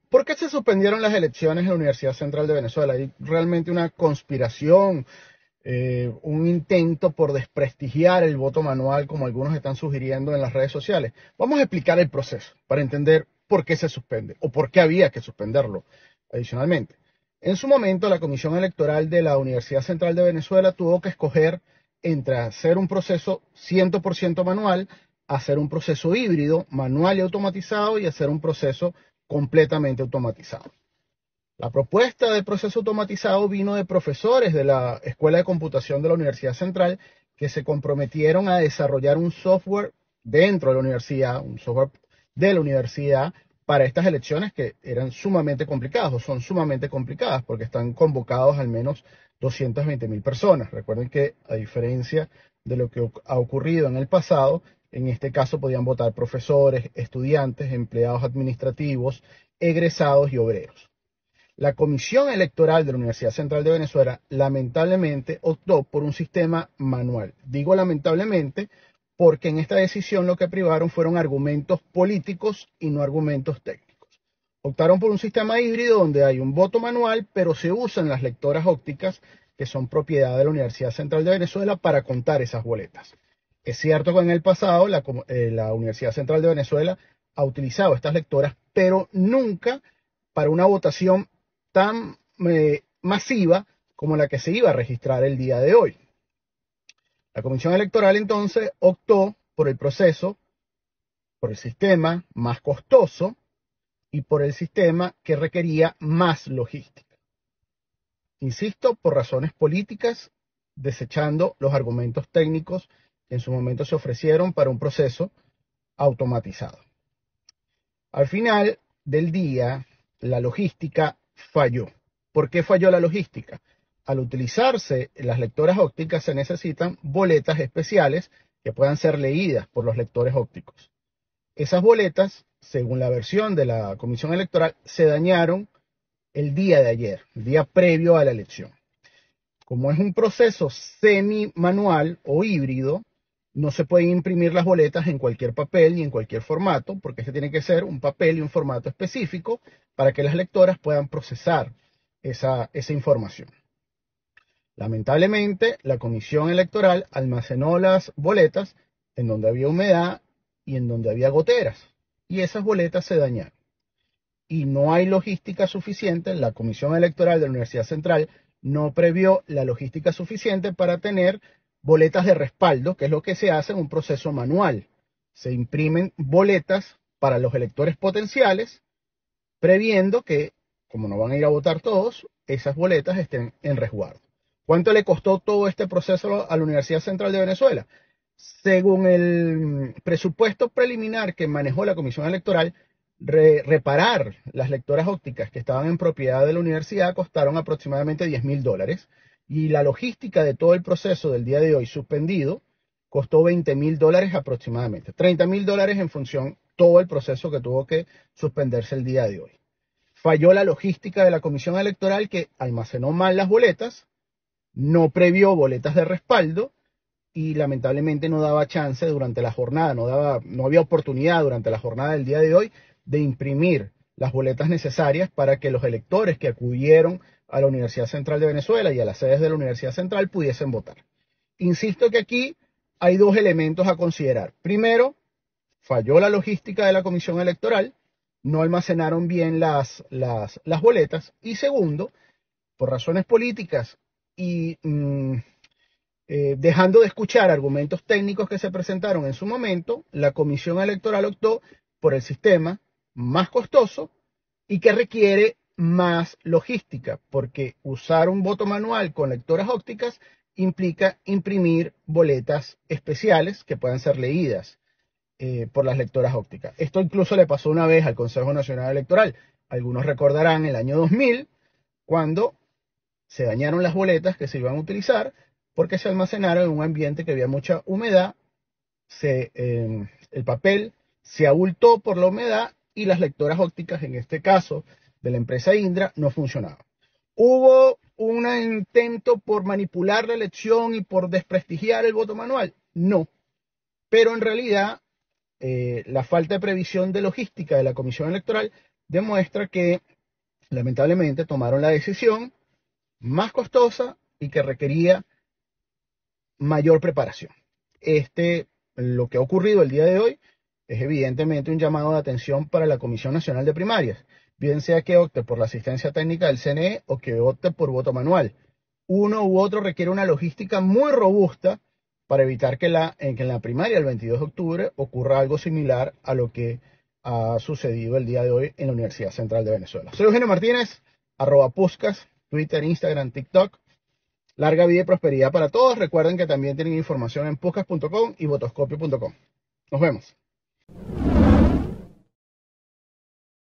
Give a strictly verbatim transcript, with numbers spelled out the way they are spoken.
¿Por qué se suspendieron las elecciones en la Universidad Central de Venezuela? ¿Hay realmente una conspiración, eh, un intento por desprestigiar el voto manual, como algunos están sugiriendo en las redes sociales? Vamos a explicar el proceso para entender por qué se suspende o por qué había que suspenderlo adicionalmente. En su momento, la Comisión Electoral de la Universidad Central de Venezuela tuvo que escoger entre hacer un proceso cien por ciento manual, hacer un proceso híbrido, manual y automatizado, y hacer un proceso completamente automatizado. La propuesta del proceso automatizado vino de profesores de la Escuela de Computación de la Universidad Central que se comprometieron a desarrollar un software dentro de la universidad, un software de la universidad para estas elecciones que eran sumamente complicadas o son sumamente complicadas porque están convocados al menos doscientas veinte mil personas. Recuerden que a diferencia de lo que ha ocurrido en el pasado, en este caso podían votar profesores, estudiantes, empleados administrativos, egresados y obreros. La Comisión Electoral de la Universidad Central de Venezuela lamentablemente optó por un sistema manual. Digo lamentablemente porque en esta decisión lo que privaron fueron argumentos políticos y no argumentos técnicos. Optaron por un sistema híbrido donde hay un voto manual, pero se usan las lectoras ópticas que son propiedad de la Universidad Central de Venezuela para contar esas boletas. Es cierto que en el pasado la, eh, la Universidad Central de Venezuela ha utilizado estas lectoras, pero nunca para una votación tan eh, masiva como la que se iba a registrar el día de hoy. La Comisión Electoral entonces optó por el proceso, por el sistema más costoso y por el sistema que requería más logística. Insisto, por razones políticas, desechando los argumentos técnicos que en su momento se ofrecieron para un proceso automatizado. Al final del día, la logística falló. ¿Por qué falló la logística? Al utilizarse las lectoras ópticas se necesitan boletas especiales que puedan ser leídas por los lectores ópticos. Esas boletas, según la versión de la Comisión Electoral, se dañaron el día de ayer, el día previo a la elección. Como es un proceso semi-manual o híbrido, no se pueden imprimir las boletas en cualquier papel y en cualquier formato, porque este tiene que ser un papel y un formato específico para que las lectoras puedan procesar esa, esa información. Lamentablemente, la Comisión Electoral almacenó las boletas en donde había humedad y en donde había goteras, y esas boletas se dañaron. Y no hay logística suficiente, la Comisión Electoral de la Universidad Central no previó la logística suficiente para tener boletas de respaldo, que es lo que se hace en un proceso manual. Se imprimen boletas para los electores potenciales, previendo que, como no van a ir a votar todos, esas boletas estén en resguardo. ¿Cuánto le costó todo este proceso a la Universidad Central de Venezuela? Según el presupuesto preliminar que manejó la Comisión Electoral, re reparar las lectoras ópticas que estaban en propiedad de la universidad costaron aproximadamente diez mil dólares y la logística de todo el proceso del día de hoy suspendido costó veinte mil dólares aproximadamente, treinta mil dólares en función todo el proceso que tuvo que suspenderse el día de hoy. Falló la logística de la Comisión Electoral que almacenó mal las boletas, no previó boletas de respaldo y lamentablemente no daba chance durante la jornada, no, daba, no había oportunidad durante la jornada del día de hoy de imprimir las boletas necesarias para que los electores que acudieron a la Universidad Central de Venezuela y a las sedes de la Universidad Central pudiesen votar. Insisto que aquí hay dos elementos a considerar. Primero, falló la logística de la Comisión Electoral, no almacenaron bien las, las, las boletas. Y segundo, por razones políticas y mmm, eh, dejando de escuchar argumentos técnicos que se presentaron en su momento, la Comisión Electoral optó por el sistema más costoso y que requiere más logística, porque usar un voto manual con lectoras ópticas implica imprimir boletas especiales que puedan ser leídas eh, por las lectoras ópticas. Esto incluso le pasó una vez al Consejo Nacional Electoral. Algunos recordarán el año dos mil, cuando se dañaron las boletas que se iban a utilizar porque se almacenaron en un ambiente que había mucha humedad, se, eh, el papel se abultó por la humedad y las lectoras ópticas, en este caso de la empresa Indra, no funcionaban. ¿Hubo un intento por manipular la elección y por desprestigiar el voto manual? No, pero en realidad eh, la falta de previsión de logística de la Comisión Electoral demuestra que lamentablemente tomaron la decisión más costosa y que requería mayor preparación. Este, lo que ha ocurrido el día de hoy es evidentemente un llamado de atención para la Comisión Nacional de Primarias, bien sea que opte por la asistencia técnica del C N E o que opte por voto manual. Uno u otro requiere una logística muy robusta para evitar que, la, en, que en la primaria el veintidós de octubre ocurra algo similar a lo que ha sucedido el día de hoy en la Universidad Central de Venezuela. Soy Eugenio Martínez, arroba Puskas, Twitter, Instagram, TikTok. Larga vida y prosperidad para todos. Recuerden que también tienen información en puskas punto com y votoscopio punto com. Nos vemos.